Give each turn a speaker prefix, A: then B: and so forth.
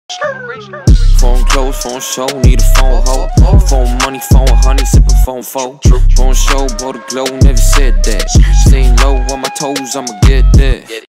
A: Phone close, phone show, need a phone hoe. Phone money, phone honey, sippin' phone foe. Phone show, bought a glow, never said that. Staying low on my toes, I'ma get that.